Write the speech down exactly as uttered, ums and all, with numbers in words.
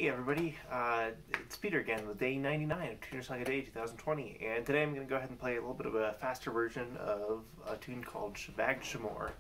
Hey everybody, uh, it's Peter again with day ninety-nine of Tuner Song a Day twenty twenty, and today I'm going to go ahead and play a little bit of a faster version of a tune called Beag Shamor.